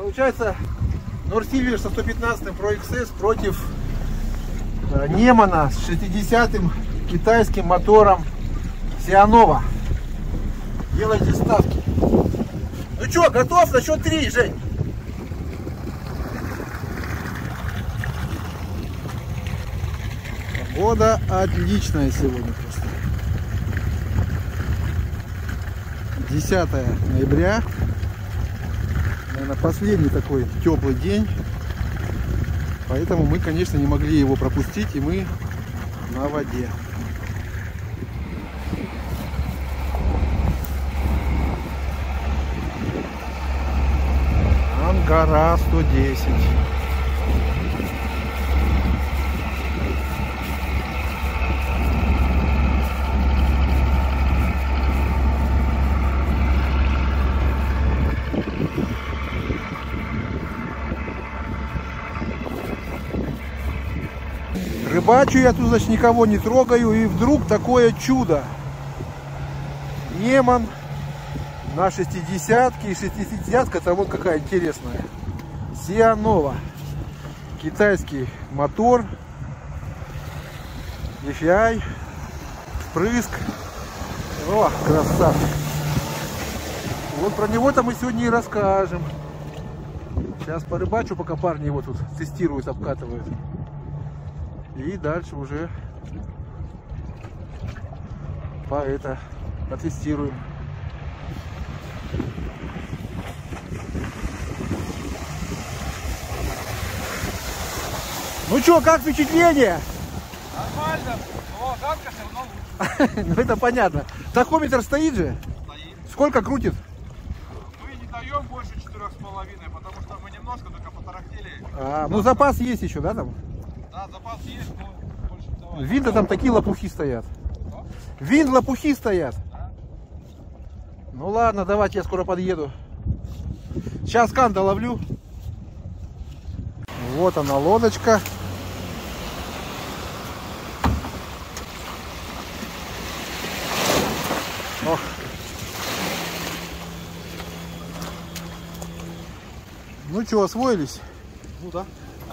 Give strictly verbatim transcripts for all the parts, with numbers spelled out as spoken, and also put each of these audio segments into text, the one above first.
Получается, Норсильвер со сто пятнадцать Pro икс эс против Немана с шестидесятым китайским мотором Сианова. Делайте ставки. Ну что, готов? На счет три, Жень. Погода отличная сегодня просто. десятое ноября. Наверное, последний такой теплый день. Поэтому мы, конечно, не могли его пропустить, и мы на воде. Ангара сто десять. Рыбачу я тут, значит, никого не трогаю, и вдруг такое чудо. Неман на шестидесятке, и шестидесятка-то вот какая интересная. Сианова. Китайский мотор. эф ай. Впрыск. О, красавчик. Вот про него-то мы сегодня и расскажем. Сейчас порыбачу, пока парни его тут тестируют, обкатывают. И дальше уже по это потестируем. Ну что, как впечатление? Нормально, но жарко все равно лучше. Ну это понятно. Тахометр стоит же? Стоит. Сколько крутит? Мы не даем больше четырёх с половиной, потому что мы немножко только потарахтели. А, ну запас есть еще, да, там? Да, запас есть, но больше не давай. Винты там такие лопухи стоят. Что? Винт лопухи стоят. Да? Ну ладно, давайте я скоро подъеду. Сейчас канта ловлю. Вот она, лодочка. Ох. Ну что, освоились? Ну да.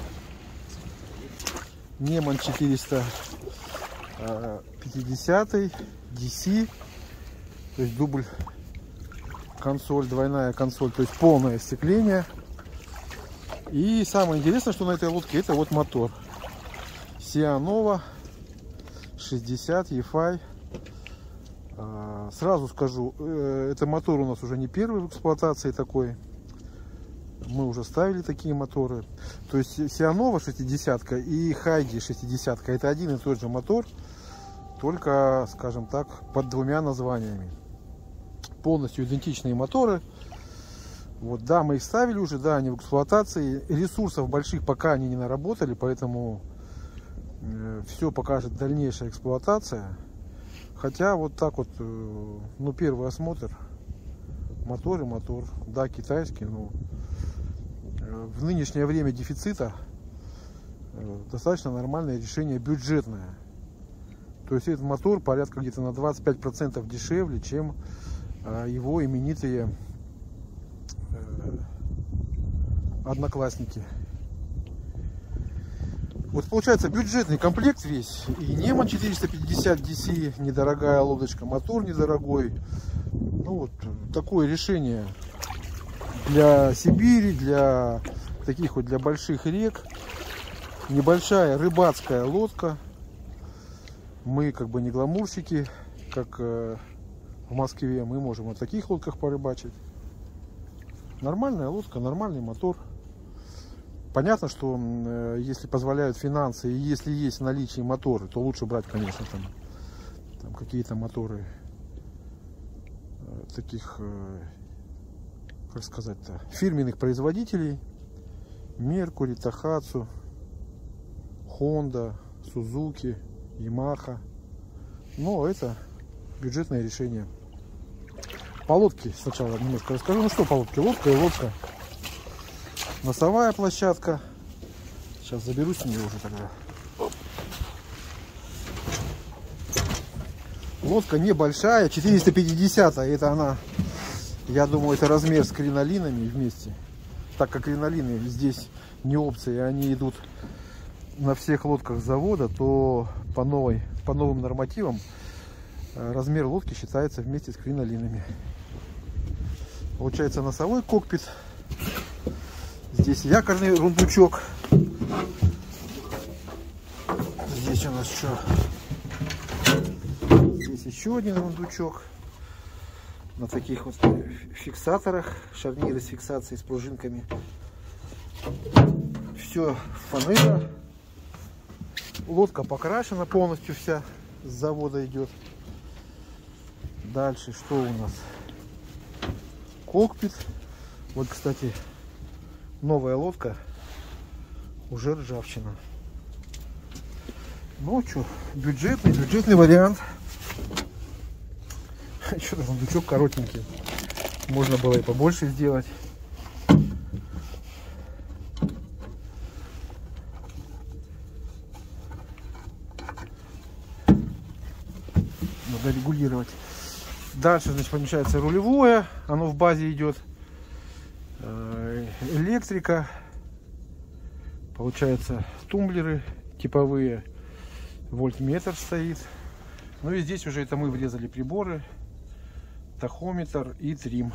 Неман четыреста пятьдесят ди си, то есть дубль консоль, двойная консоль, то есть полное сцепление. И самое интересное, что на этой лодке, это вот мотор Сианова шестьдесят и эф ай. Сразу скажу, это мотор у нас уже не первый в эксплуатации такой. Мы уже ставили такие моторы. То есть Сианова шестидесятка и Хайди шестидесятка это один и тот же мотор, только, скажем так, под двумя названиями. Полностью идентичные моторы. Вот, да, мы их ставили уже, да, они в эксплуатации. Ресурсов больших пока они не наработали, поэтому э, все покажет дальнейшая эксплуатация. Хотя вот так вот, э, ну, первый осмотр. Мотор и мотор, да, китайский, но в нынешнее время дефицита достаточно нормальное решение, бюджетное. То есть этот мотор порядка где-то на двадцать пять процентов дешевле, чем его именитые одноклассники. Вот получается бюджетный комплект весь. И Неман четыреста пятьдесят ди си, недорогая лодочка, мотор недорогой. Ну вот такое решение для Сибири, для таких вот, для больших рек. Небольшая рыбацкая лодка. Мы как бы не гламурщики, как э, в Москве. Мы можем на таких лодках порыбачить. Нормальная лодка, нормальный мотор. Понятно, что э, если позволяют финансы и если есть в наличии моторы, то лучше брать, конечно, там, там какие-то моторы э, таких, э, как сказать-то, фирменных производителей. Меркури, Тахацу, Honda, Сузуки, Ямаха. Но это бюджетное решение. По лодке сначала немножко расскажу. Ну что по лодке? Лодка и лодка. Носовая площадка. Сейчас заберусь с нее уже тогда. Лодка небольшая, четыреста пятьдесят, это она, я думаю, это размер с кринолинами вместе. так как кринолины здесь не опция, они идут на всех лодках завода, то по, новой, по новым нормативам размер лодки считается вместе с кринолинами. Получается носовой кокпит. Здесь якорный рундучок. Здесь у нас что? Здесь еще один рундучок. На таких вот фиксаторах. Шарниры с фиксацией, с пружинками. Все фанера. Лодка покрашена полностью вся. С завода идет. Дальше что у нас? Кокпит. Вот, кстати, новая лодка. Уже ржавчина. Ну что, бюджетный, бюджетный вариант. Что-то сундучок коротенький. Можно было и побольше сделать. Надо регулировать. Дальше, значит, помещается рулевое. Оно в базе идет. Электрика. Получается тумблеры типовые. Вольтметр стоит. Ну и здесь уже это мы врезали приборы. Тахометр и трим.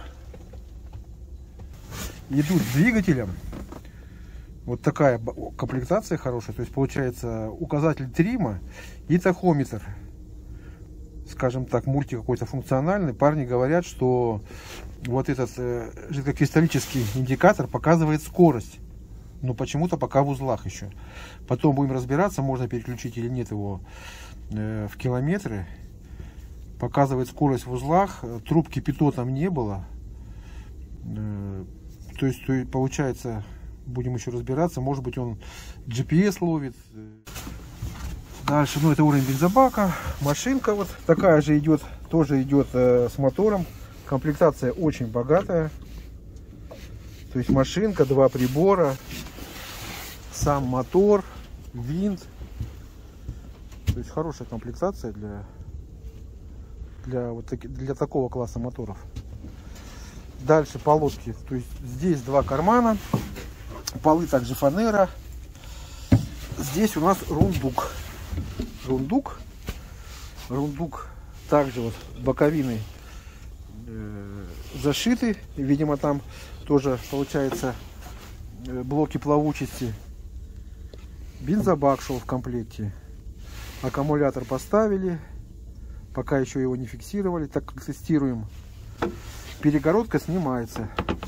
Идут с двигателем. Вот такая комплектация хорошая. То есть получается указатель трима и тахометр. Скажем так, мульти какой-то функциональный. Парни говорят, что вот этот э, жидкокристаллический индикатор показывает скорость. Но почему-то пока в узлах еще. Потом будем разбираться, можно переключить или нет его э, в километры. Показывает скорость в узлах. Трубки ПИТО там не было. Э, то есть, то, получается, будем еще разбираться. Может быть, он джи пи эс ловит. Дальше, ну, это уровень бензобака. Машинка вот такая же идет. Тоже идет э, с мотором. Комплектация очень богатая. То есть машинка, два прибора, сам мотор, винт. То есть хорошая комплектация для, для, вот таки, для такого класса моторов. Дальше по лодке. То есть здесь два кармана. Полы также фанера. Здесь у нас рундук. Рундук. Рундук также вот боковиной э, зашиты. Видимо, там тоже получается блоки плавучести. Бензобак шел в комплекте. Аккумулятор поставили. Пока еще его не фиксировали, так как тестируем. Перегородка снимается.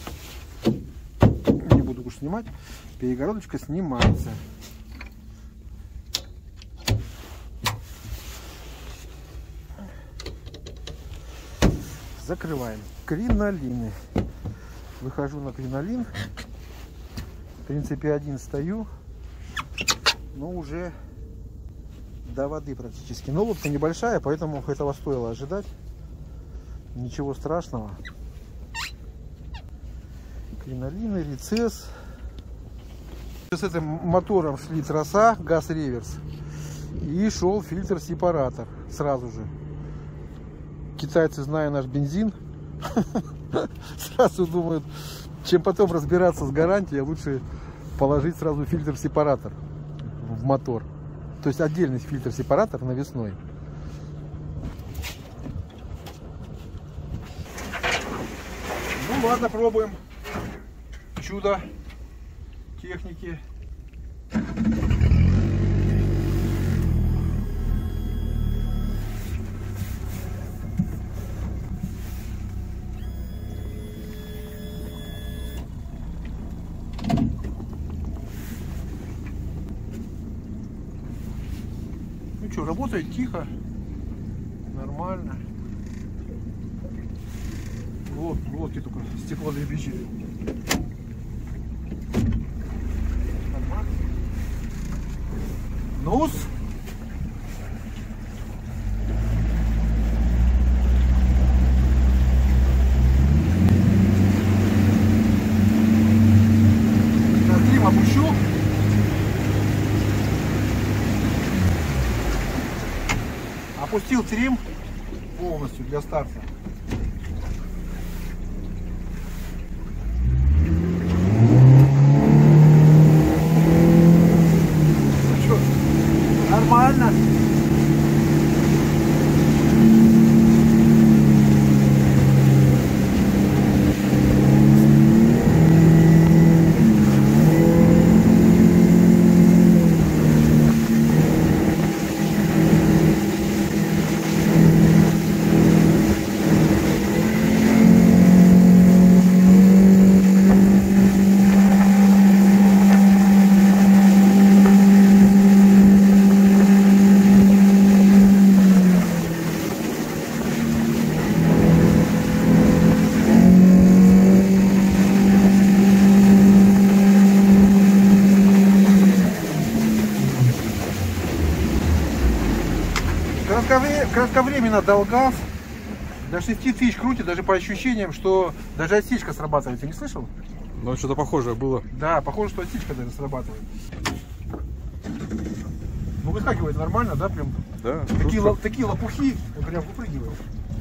Не буду уж снимать. Перегородочка снимается. Закрываем. Кринолины. Выхожу на кринолин. В принципе, один стою. Но уже до воды практически. Но лодка небольшая, поэтому этого стоило ожидать. Ничего страшного. Кринолины, рецесс. С этим мотором шли троса, газ-реверс. И шел фильтр-сепаратор сразу же. Китайцы, зная наш бензин, сразу думают, чем потом разбираться с гарантией, лучше положить сразу фильтр-сепаратор в мотор. То есть отдельный фильтр-сепаратор навесной. Ну ладно, пробуем. Чудо техники. Ну что, работает тихо, нормально. Вот, вот и только стекло дребезжит. Нормально. Нос. Трим опущу. Опустил трим полностью для старта. кратковре... кратковременно дал газ. До шести тысяч крутит, даже по ощущениям, что даже отсечка срабатывает. Ты не слышал? Ну, что-то похожее было. Да, похоже, что отсечка даже срабатывает. Ну, выскакивает нормально, да, прям? Да. Такие, ло... такие лопухи, он прям выпрыгивает.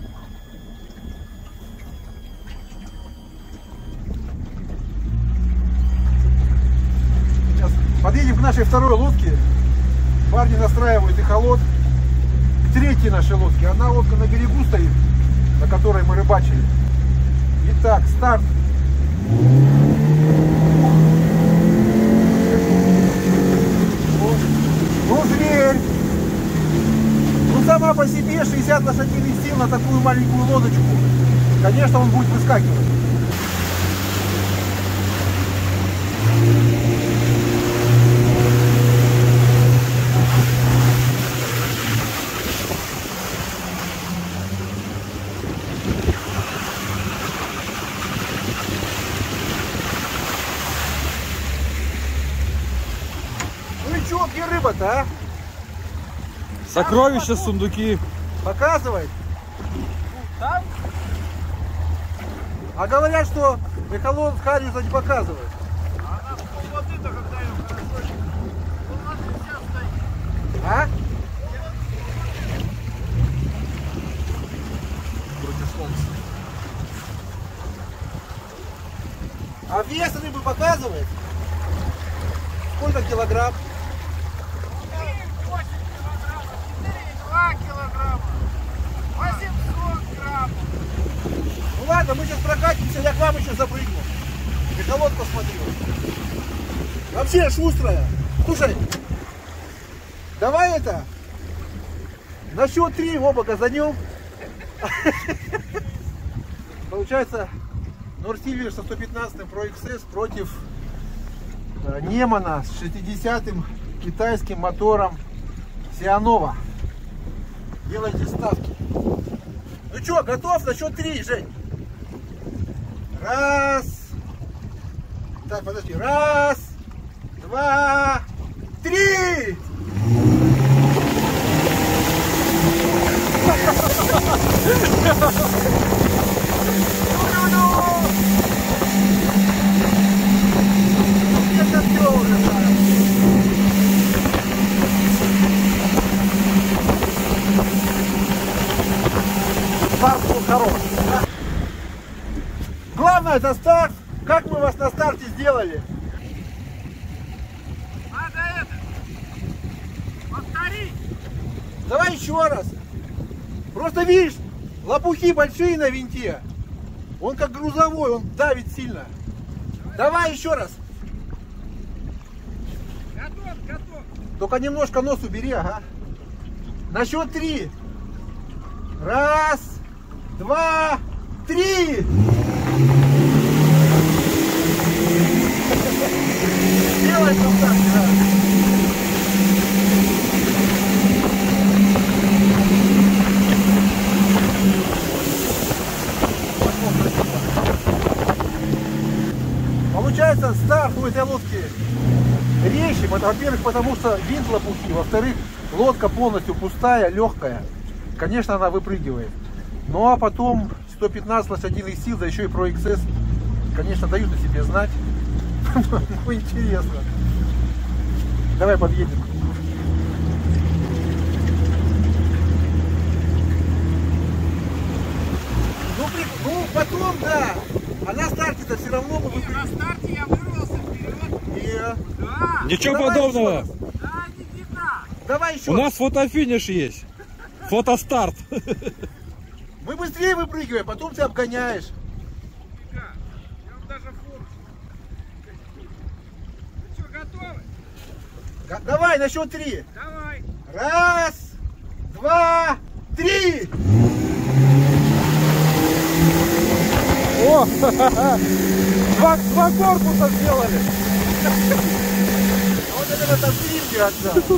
Сейчас подъедем к нашей второй лодке. Парни настраивают эхолот к третьей нашей лодке. Одна лодка на берегу стоит, на которой мы рыбачили. Итак, старт. Ну, зверь. Ну, сама по себе шестьдесят лошадиных сил на такую маленькую лодочку. Конечно, он будет выскакивать. Чё, где рыба-то, а? Сокровища, сундуки. Показывай. Там? А говорят, что эхолот Харриса не показывает. А она воды-то когда ее хорошо. У нас сейчас стоит. А? Против солнца. А вес рыбы показывает? Сколько килограмм? Ну ладно, мы сейчас прокатимся, я к вам еще запрыгну. Эхолот посмотрю. Вообще шустрая. Слушай, давай это, на счет три оба газанем. Получается, Норсильвер со сто пятнадцатым Pro икс эс против Немана с шестидесятым китайским мотором Сианова. Делайте ставки. Ну что, готов? На счет три, Жень. Раз. Так, подожди. Раз, два, три. Это все уже, да. Старт был хороший. Главное это старт. Как мы вас на старте сделали? Надо это повторить. Давай еще раз. Просто видишь, лопухи большие на винте. Он как грузовой, он давит сильно. Давай еще раз. Готов, готов. Только немножко нос убери, ага. На счет три. Раз, два, три. Делай там так, да. Получается, старт у этой лодки резче, во-первых, потому что винт лопухи, во-вторых, лодка полностью пустая, легкая. Конечно, она выпрыгивает. Ну а потом сто пятнадцать лошадиных сил, да еще и Pro икс эс, конечно, дают о себе знать. Ну, интересно. Давай подъедем. Ну, при... ну потом, да. А на старте-то все равно мы выпрыгиваем. На старте я вырвался вперед. Yeah. Да. Ничего Давай подобного. еще раз. Да, не видно. Давай еще У раз. нас фотофиниш есть. Фотостарт. Мы быстрее выпрыгиваем, потом ты обгоняешь. Фига. Я вам даже фору. Ну что, готовы? Га- Давай на счет три. Давай. Раз, два, три. О! Два, два корпуса сделали. Вот это вот отснимки отдал.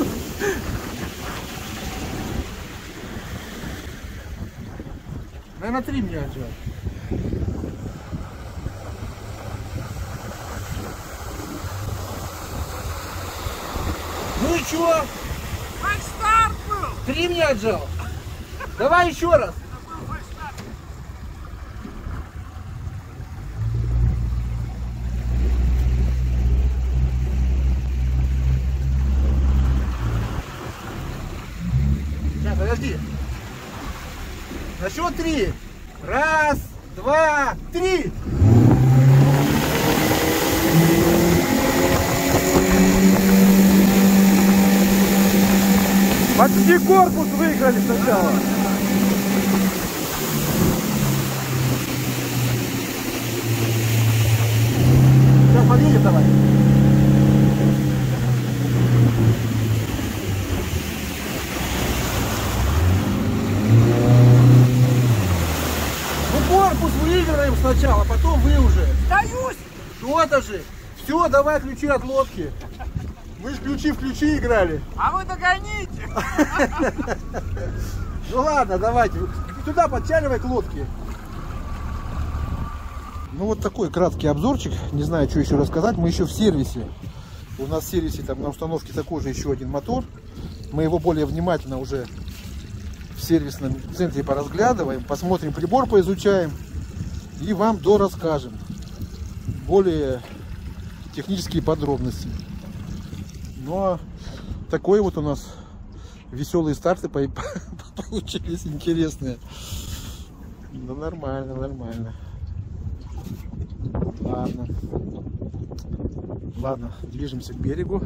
Наверное, три мне отжал. Ну и чё? Ай, старт был. Три мне отжал. Давай еще раз. Сейчас, подожди. На счет три. Раз, два, три. Почти корпус выиграли сначала. Сейчас подъедем давай. Ну корпус выиграем сначала, потом вы уже. Сдаюсь! Что-то же. Все, давай ключи от лодки. Мы же ключи в ключи играли. А вы догоните! Ну ладно, давайте. Туда подтягивай к лодке. Ну вот такой краткий обзорчик. Не знаю, что еще рассказать. Мы еще в сервисе. У нас в сервисе там на установке такой же еще один мотор. Мы его более внимательно уже в сервисном центре поразглядываем. Посмотрим прибор, поизучаем. И вам дорасскажем более технические подробности. Ну а такой вот у нас веселые старты получились, интересные. Ну нормально, нормально. Ладно. Ладно, движемся к берегу.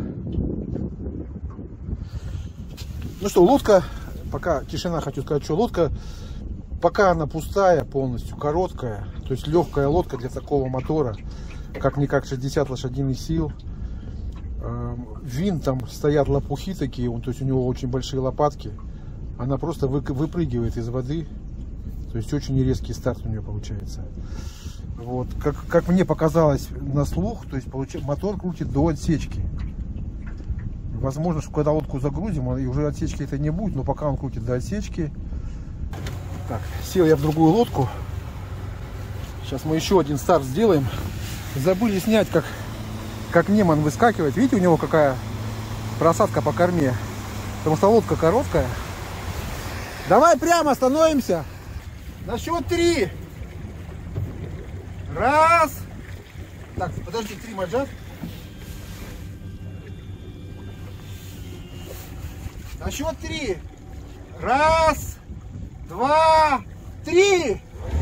Ну что, лодка, пока тишина, хочу сказать, что лодка, пока она пустая полностью, короткая, то есть легкая лодка для такого мотора, как-никак шестьдесят лошадиных сил. Винт там стоят лопухи такие, то есть у него очень большие лопатки. Она просто выпрыгивает из воды. То есть очень резкий старт у нее получается. Вот. Как, как мне показалось на слух, то есть получается, мотор крутит до отсечки. Возможно, что когда лодку загрузим, и уже отсечки это не будет, но пока он крутит до отсечки. Так, сел я в другую лодку. Сейчас мы еще один старт сделаем. Забыли снять, как как Неман выскакивает. Видите, у него какая просадка по корме. Потому что лодка короткая. Давай прямо становимся. На счет три. Раз. Так, подожди, три маджат. На счет три. Раз, два, три.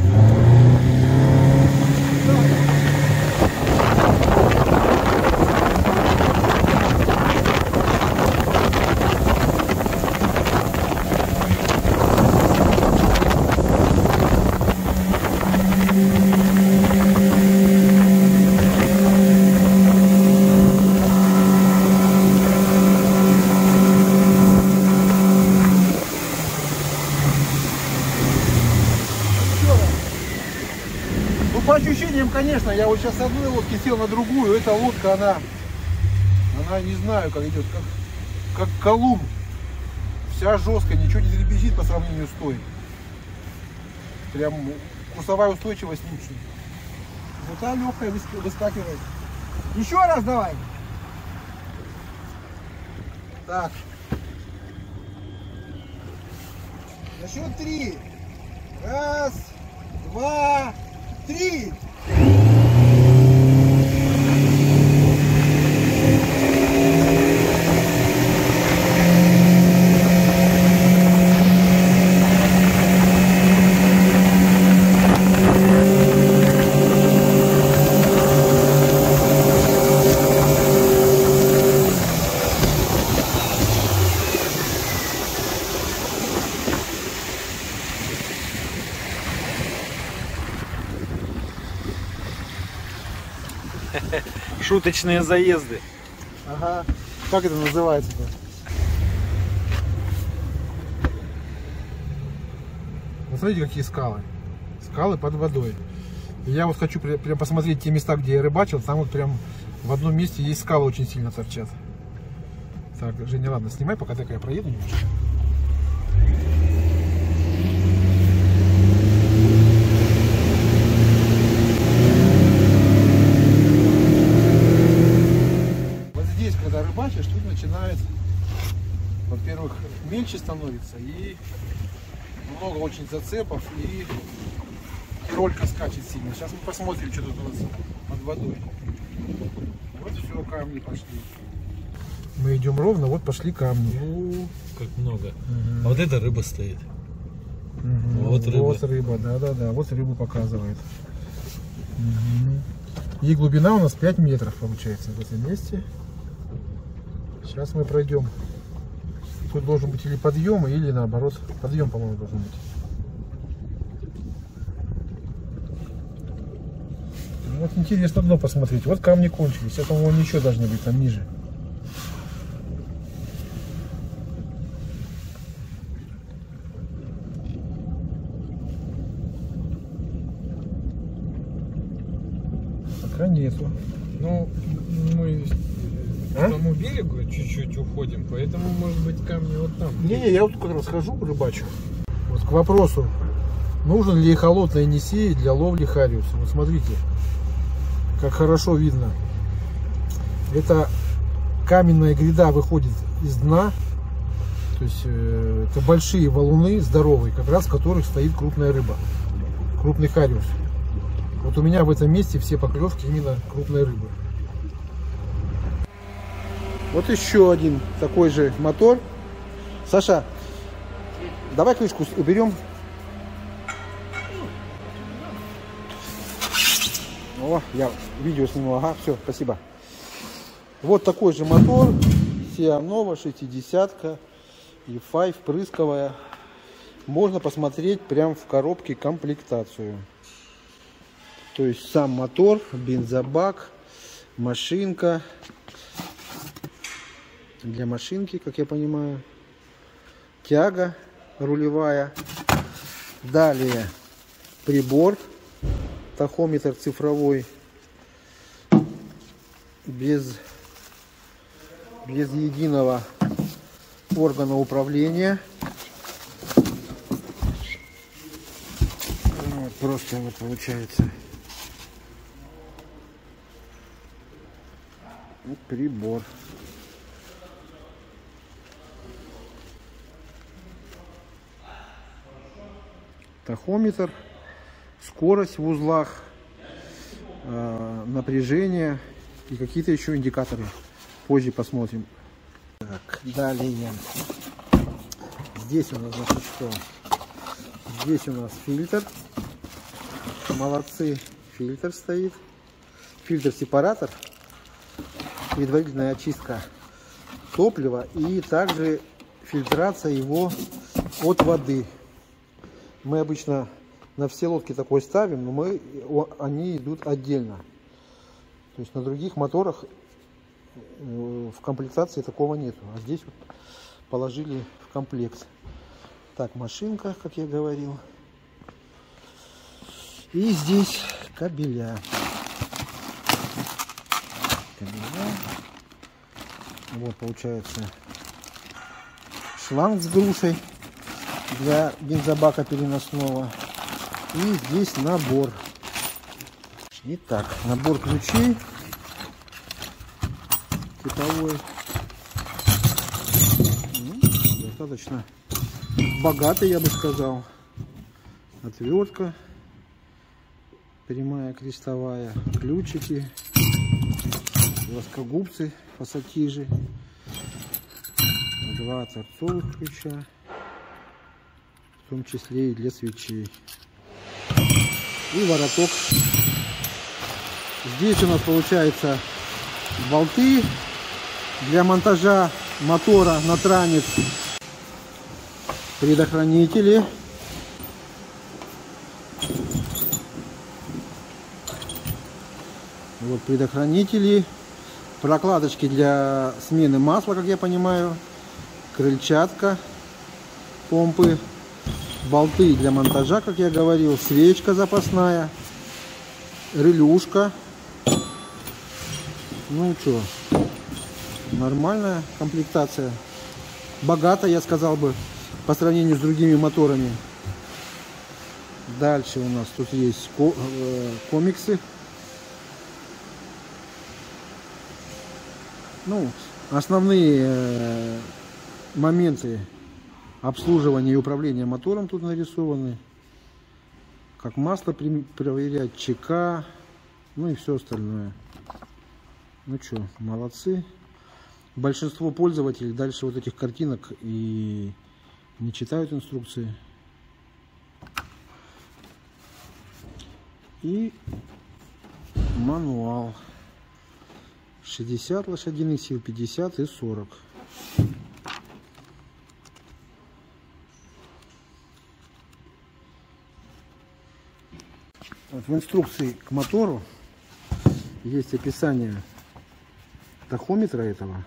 По ощущениям, конечно, я вот сейчас с одной лодки сел на другую. Эта лодка, она, она не знаю, как идет, как, как Колумб. Вся жесткая, ничего не дребезжит по сравнению с той. Прям курсовая устойчивость лучше. Вот та легкая выскакивает. Еще раз давай. Так. На счет три. Раз, два, три. Шуточные заезды. Ага. Как это называется-то? Смотрите, какие скалы. Скалы под водой. И я вот хочу прям посмотреть те места, где я рыбачил. Там вот прям в одном месте есть скалы, очень сильно торчат. Так, Женя, ладно, снимай, пока так я проеду немножко. Когда рыбачишь, тут начинает Во-первых, мельче становится, и много очень зацепов, и ролька скачет сильно. Сейчас мы посмотрим, что тут у нас под водой. Вот все, камни пошли. Мы идем ровно, вот пошли камни. Ну, как много. Угу. А вот эта рыба стоит. Угу. Вот рыба. Вот рыба, да-да-да, вот рыбу показывает. Угу. И глубина у нас пять метров получается в этом месте. Сейчас мы пройдем. Тут должен быть или подъем, или наоборот. Подъем, по-моему, должен быть. Вот интересно дно посмотреть. Вот камни кончились. Это, по-моему, ничего должны быть там ниже. Пока нету. Ну, мы А? к тому берегу чуть-чуть уходим, поэтому, может быть, камни вот там. Не-не, я вот как раз хожу, рыбачу. Вот к вопросу, нужен ли эхолот на Енисее для ловли хариуса. Вот смотрите, как хорошо видно. Это каменная гряда выходит из дна. То есть э, это большие валуны, здоровые, как раз в которых стоит крупная рыба. Крупный хариус. Вот у меня в этом месте все поклевки именно крупной рыбы. Вот еще один такой же мотор. Саша, давай крышку уберем. О, я видео сниму. Ага, все, спасибо. Вот такой же мотор. Сиа Нова, шестидесятка и пять впрысковая. Можно посмотреть прямо в коробке комплектацию. То есть сам мотор, бензобак, машинка. Для машинки, как я понимаю. Тяга рулевая. Далее прибор. Тахометр цифровой. Без, без единого органа управления. Вот, просто вот получается. Вот прибор. Тахометр, скорость в узлах, э, напряжение и какие-то еще индикаторы. Позже посмотрим. Так, далее. Здесь у нас, значит, что? Здесь у нас фильтр. Молодцы. Фильтр стоит. Фильтр-сепаратор. Предварительная очистка топлива и также фильтрация его от воды. Мы обычно на все лодки такой ставим, но мы, они идут отдельно. То есть на других моторах в комплектации такого нету. А здесь вот положили в комплект. Так, машинка, как я говорил. И здесь кабеля. Кабеля. Вот получается шланг с грушей для бензобака переносного. И здесь набор. Итак, набор ключей типовой. Ну, достаточно богатый, я бы сказал. Отвертка прямая, крестовая, ключики, плоскогубцы, пассатижи, два торцовых ключа, в том числе и для свечей, и вороток. Здесь у нас получается болты для монтажа мотора на транец, предохранители, вот предохранители, прокладочки для смены масла, как я понимаю, крыльчатка, помпы, болты для монтажа, как я говорил, свечка запасная, релюшка. Ну что, нормальная комплектация, богата, я сказал бы, по сравнению с другими моторами. Дальше у нас тут есть комиксы. Ну, основные моменты обслуживания и управления мотором тут нарисованы. Как масло проверять, ЧК, ну и все остальное. Ну что, молодцы. Большинство пользователей дальше вот этих картинок и не читают инструкции. И мануал. шестьдесят лошадиных сил, пятьдесят и сорок. Вот в инструкции к мотору есть описание тахометра этого.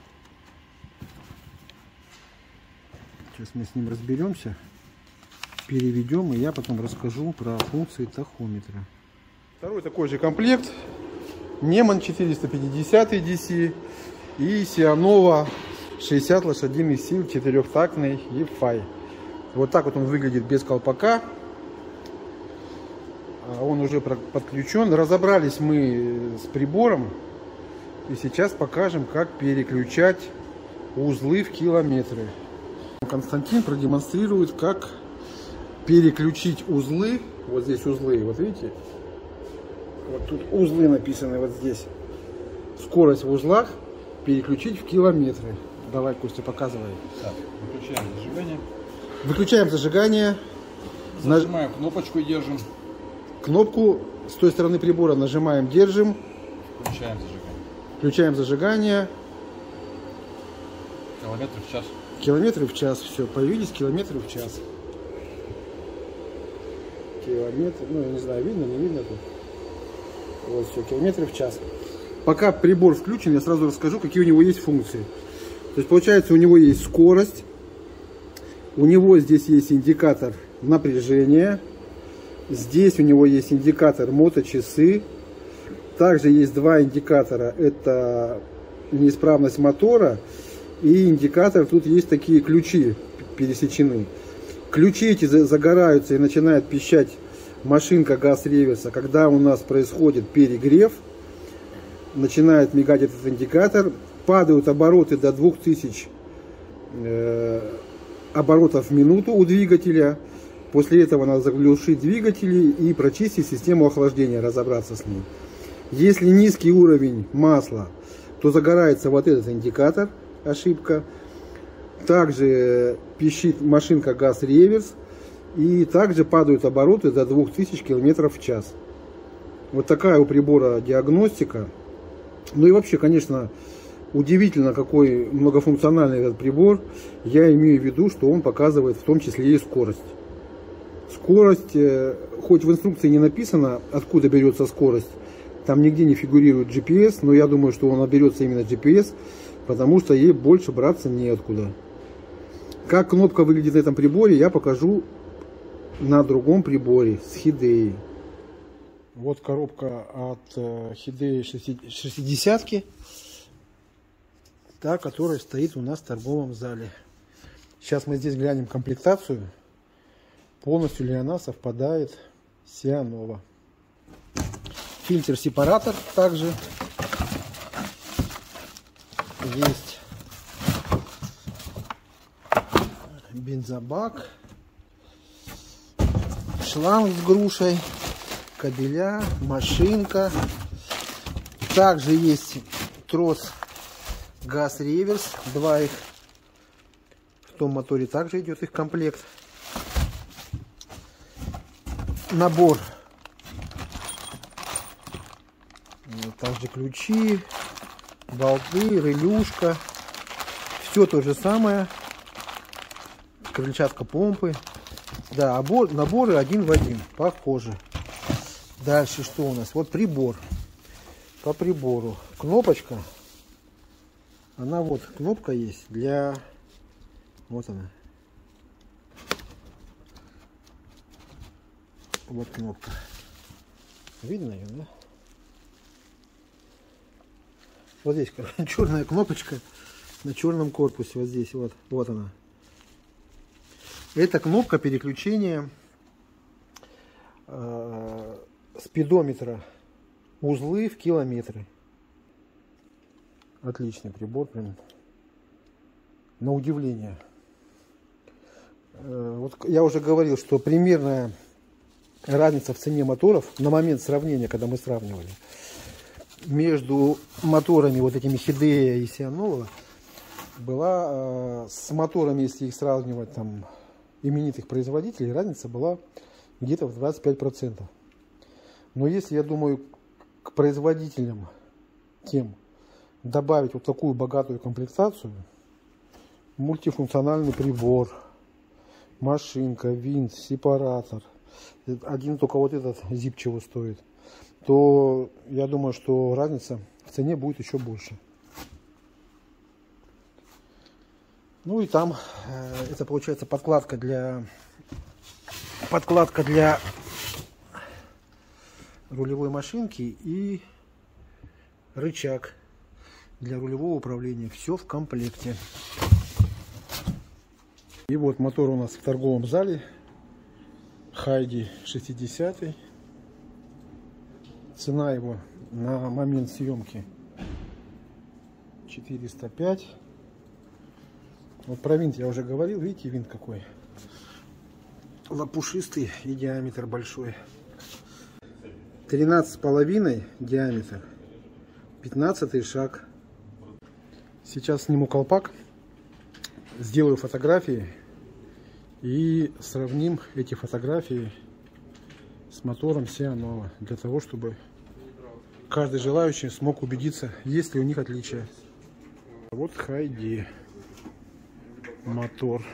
Сейчас мы с ним разберемся, переведем, и я потом расскажу про функции тахометра. Второй такой же комплект. Неман четыреста пятьдесят ди си и Сианова шестьдесят лошадиных сил, четырехтактный и фай. Вот так вот он выглядит без колпака. Он уже подключен. Разобрались мы с прибором. И сейчас покажем, как переключать узлы в километры. Константин продемонстрирует, как переключить узлы. Вот здесь узлы, вот видите? Вот тут узлы написаны, вот здесь. Скорость в узлах переключить в километры. Давай, Костя, показывай. Так, выключаем зажигание. Выключаем зажигание. Нажимаем кнопочку и держим. Кнопку с той стороны прибора нажимаем, держим. Включаем зажигание. Включаем зажигание. Километры в час. Километры в час. Все, появились километры в час. Километр, ну я не знаю, видно, не видно тут. Вот все, километры в час. Пока прибор включен, я сразу расскажу, какие у него есть функции. То есть получается, у него есть скорость. У него здесь есть индикатор напряжения. Здесь у него есть индикатор моточасы. Также есть два индикатора. Это неисправность мотора и индикатор. Тут есть такие ключи пересечены. Ключи эти загораются и начинает пищать машинка газ-реверса. Когда у нас происходит перегрев, начинает мигать этот индикатор. Падают обороты до двух тысяч э, оборотов в минуту у двигателя. После этого надо заглушить двигатели и прочистить систему охлаждения, разобраться с ней. Если низкий уровень масла, то загорается вот этот индикатор, ошибка. Также пищит машинка газ-реверс. И также падают обороты до двух тысяч километров в час. Вот такая у прибора диагностика. Ну и вообще, конечно, удивительно, какой многофункциональный этот прибор. Я имею в виду, что он показывает в том числе и скорость. Скорость, хоть в инструкции не написано, откуда берется скорость, там нигде не фигурирует джи пи эс, но я думаю, что он берется именно джи пи эс, потому что ей больше браться неоткуда. Как кнопка выглядит на этом приборе, я покажу на другом приборе с Хидеи. Вот коробка от Хидеи шестидесятки, та, которая стоит у нас в торговом зале. Сейчас мы здесь глянем комплектацию. Полностью ли она совпадает с Сианова. Фильтр-сепаратор также есть. Бензобак. Шланг с грушей. Кабеля. Машинка. Также есть трос газ-реверс. Два их. В том моторе также идет их комплект. Набор. Также ключи, болты, релюшка. Все то же самое. Крыльчатка помпы. Да, обор, наборы один в один. Похоже. Дальше что у нас? Вот прибор. По прибору. Кнопочка. Она вот, кнопка есть для... Вот она. Вот кнопка. Видно ее, да? Вот здесь черная кнопочка на черном корпусе. Вот здесь, вот, вот она. Это кнопка переключения э, спидометра узлы в километры. Отличный прибор, прям на удивление. Вот я уже говорил, что примерная разница в цене моторов на момент сравнения, когда мы сравнивали, между моторами вот этими Хидея и Сианова была э, с моторами, если их сравнивать там именитых производителей, разница была где-то в двадцать пять процентов. Но если, я думаю, к производителям тем добавить вот такую богатую комплектацию, мультифункциональный прибор, машинка, винт, сепаратор, один только вот этот зип чего стоит, то я думаю, что разница в цене будет еще больше. Ну и там э, это получается подкладка для подкладка для рулевой машинки и рычаг для рулевого управления. Все в комплекте. И вот мотор у нас в торговом зале. Хайди шестьдесят. Цена его на момент съемки четыреста пять. Вот про винт я уже говорил. Видите, винт какой лопушистый и диаметр большой. тринадцать с половиной диаметр. пятнадцатый шаг. Сейчас сниму колпак, сделаю фотографии и сравним эти фотографии с мотором Сианова, для того, чтобы каждый желающий смог убедиться, есть ли у них отличия. Вот Хайди мотор.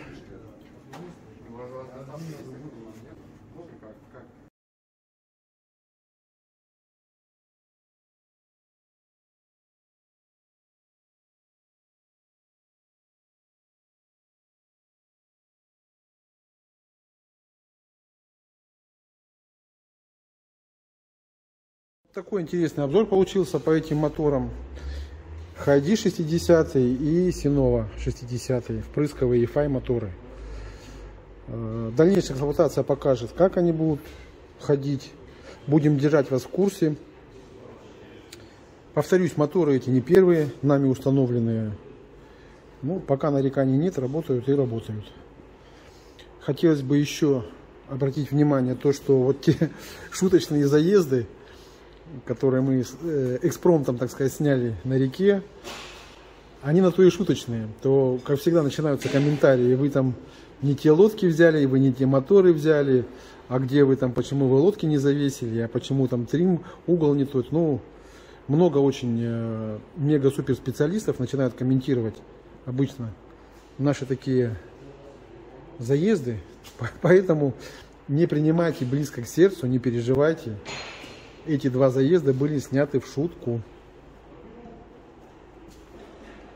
Такой интересный обзор получился по этим моторам. Хайди шестьдесят и Синова шестьдесят, впрысковые и эф ай моторы. Дальнейшая эксплуатация покажет, как они будут ходить. Будем держать вас в курсе. Повторюсь, моторы эти не первые, нами установленные. Ну, пока нареканий нет, работают и работают. Хотелось бы еще обратить внимание то, что вот те шуточные заезды, которые мы экспромтом, так сказать, сняли на реке, они на то и шуточные. То, как всегда, начинаются комментарии: вы там не те лодки взяли, вы не те моторы взяли, а где вы там, почему вы лодки не завесили, а почему там трим, угол не тот. Ну, много очень э, мега-супер специалистов начинают комментировать обычно наши такие заезды, поэтому не принимайте близко к сердцу, не переживайте. Эти два заезда были сняты в шутку.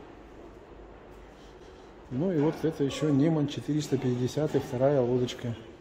Ну и вот это еще Неман четыреста пятьдесят, вторая лодочка.